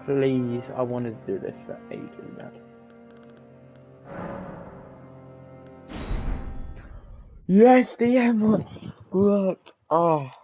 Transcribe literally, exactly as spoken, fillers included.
Please, I wanted to do this for ages, man. Yes, the M one worked. Oh.